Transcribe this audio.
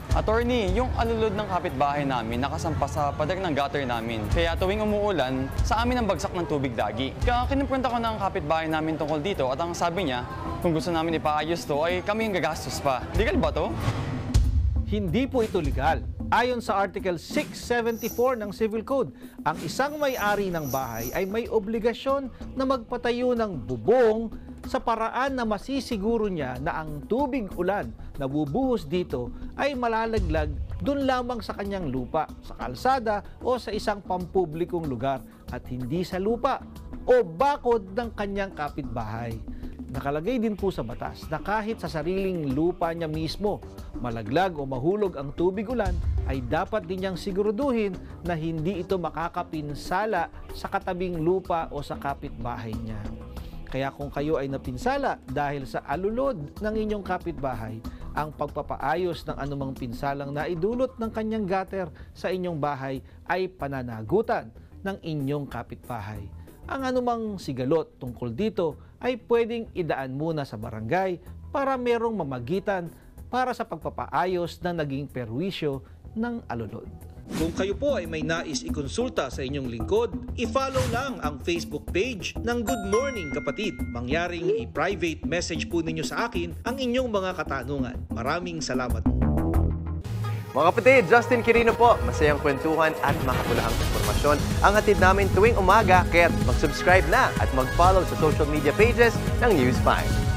Attorney, yung alulod ng kapitbahay namin nakasampa sa pader ng gutter namin. Kaya tuwing umuulan, sa amin ang bagsak ng tubig lagi. Kaya kinumpronta ko ng kapitbahay namin tungkol dito at ang sabi niya, kung gusto namin ipaayos to ay kami yung gagastos pa. Legal ba to? Hindi po ito legal. Ayon sa Article 674 ng Civil Code, ang isang may-ari ng bahay ay may obligasyon na magpatayo ng bubong sa paraan na masisiguro niya na ang tubig ulan na bubuhos dito ay malalaglag dun lamang sa kanyang lupa, sa kalsada o sa isang pampublikong lugar at hindi sa lupa o bakod ng kanyang kapitbahay. Nakalagay din po sa batas na kahit sa sariling lupa niya mismo, malaglag o mahulog ang tubig ulan, ay dapat din niyang siguraduhin na hindi ito makakapinsala sa katabing lupa o sa kapitbahay niya. Kaya kung kayo ay napinsala dahil sa alulod ng inyong kapitbahay, ang pagpapaayos ng anumang pinsalang naidulot ng kanyang gutter sa inyong bahay ay pananagutan ng inyong kapitbahay. Ang anumang sigalot tungkol dito ay pwedeng idaan muna sa barangay para merong mamagitan para sa pagpapaayos ng naging perwisyo ng alulod. Kung kayo po ay may nais ikonsulta sa inyong lingkod, i-follow lang ang Facebook page ng Good Morning Kapatid. Mangyaring i-private message po ninyo sa akin ang inyong mga katanungan. Maraming salamat po. Mga kapatid, Justin Quirino po. Masayang kwentuhan at makapulahang informasyon ang hatid namin tuwing umaga. Kaya't mag-subscribe na at mag-follow sa social media pages ng News 5.